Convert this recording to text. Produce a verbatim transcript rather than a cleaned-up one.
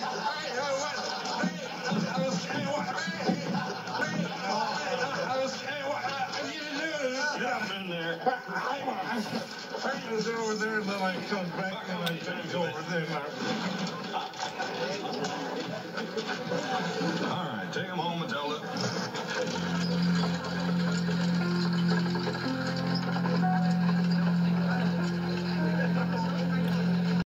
Over there, and then I come back and I change over there. All right, take him home and tell